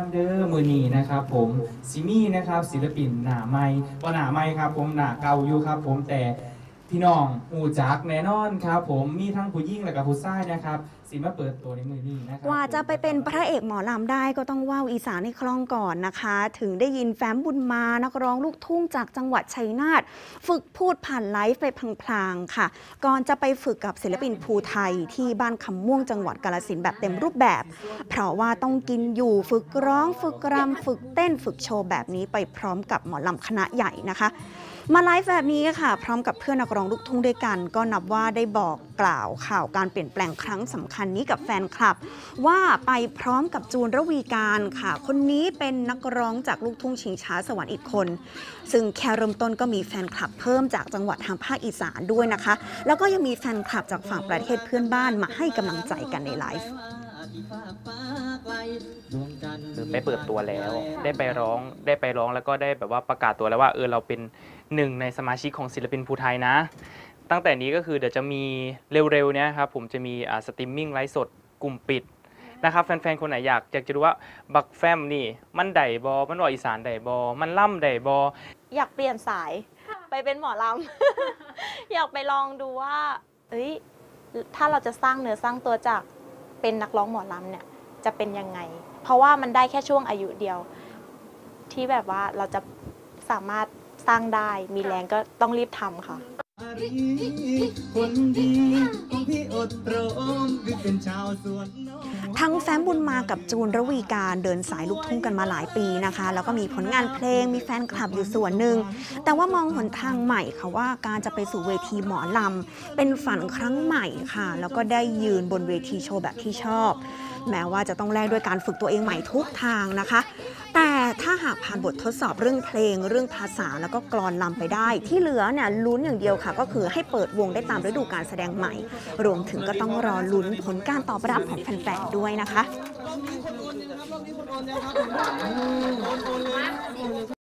เด้อมือนีนะครับผมซิมี่นะครับศิลปินหน้าใหม่ว่าหน้าใหม่ครับผมหน้าเก่าอยู่ครับผมแต่พี่น้องหูจักแน่นอนครับผมมีทั้งผู้หญิงและกับผู้ชายนะครับสิมาเปิดตัวในมือนี้นะครับว่าจะไปเป็นพระเอกหมอลำได้ก็ต้องว่าวอีสานให้คล่องก่อนนะคะ ถึงได้ยินแฟ้มบุญมานักร้องลูกทุ่งจากจังหวัดชัยนาทฝึกพูดผ่านไลฟ์ไปพลางๆค่ะก่อนจะไปฝึกกับศิลปินภูไทยที่บ้านคำม่วงจังหวัดกาฬสินธุ์แบบเต็มรูปแบบ เพราะว่าต้องกินอยู่ฝึกร้องฝึกรำฝึกเต้นฝึกโชว์แบบนี้ไปพร้อมกับหมอลำคณะใหญ่นะคะมาไลฟ์แบบนี้ค่ะพร้อมกับเพื่อนนักร้องลูกทุ่งด้วยกันก็นับว่าได้บอกกล่าวข่าวการเปลี่ยนแปลงครั้งสำคัญนี้กับแฟนคลับว่าไปพร้อมกับจูนระวีการค่ะคนนี้เป็นนักร้องจากลูกทุ่งชิงช้าสวรรค์อีกคนซึ่งแค่เริ่มต้นก็มีแฟนคลับเพิ่มจากจังหวัดทางภาคอีสานด้วยนะคะแล้วก็ยังมีแฟนคลับจากฝั่งประเทศเพื่อนบ้านมาให้กำลังใจกันในไลฟ์ไปเปิดตัวแล้วได้ไปร้องแล้วก็ได้แบบว่าประกาศตัวแล้วว่าเราเป็นหนึ่งในสมาชิกของศิลปินภูไทยนะตั้งแต่นี้ก็คือเดี๋ยวจะมีเร็วๆเนี้ยครับผมจะมีสตรีมมิ่งไลฟ์สดกลุ่มปิดนะครับแฟนๆคนไหนอยากจะรู้ว่าบักแฟมนี่มันไดบอมันว่าอีสานไดบอมันล่ำไดบออยากเปลี่ยนสายไปเป็นหมอลำ อยากไปลองดูว่าถ้าเราจะสร้างเนื้อสร้างตัวจากเป็นนักร้องหมอลำเนี่ยจะเป็นยังไงเพราะว่ามันได้แค่ช่วงอายุเดียวที่แบบว่าเราจะสามารถสร้างได้มีแรงก็ต้องรีบทำค่ะทั้งแฟ้มบุญมากับจูนระวีการเดินสายลูกทุ่งกันมาหลายปีนะคะแล้วก็มีผลงานเพลงมีแฟนคลับอยู่ส่วนหนึ่งแต่ว่ามองหนทางใหม่ค่ะว่าการจะไปสู่เวทีหมอลำเป็นฝันครั้งใหม่ค่ะแล้วก็ได้ยืนบนเวทีโชว์แบบที่ชอบแม้ว่าจะต้องแลกด้วยการฝึกตัวเองใหม่ทุกทางนะคะแต่ถ้าหากผ่านบททดสอบเรื่องเพลงเรื่องภาษาแล้วก็กลอนลำไปได้ที่เหลือเนี่ยลุ้นอย่างเดียวค่ะก็คือให้เปิดวงได้ตามฤดูกาลแสดงใหม่รวมถึงก็ต้องรอลุ้นผลการตอบรับของแฟนๆด้วยนะคะ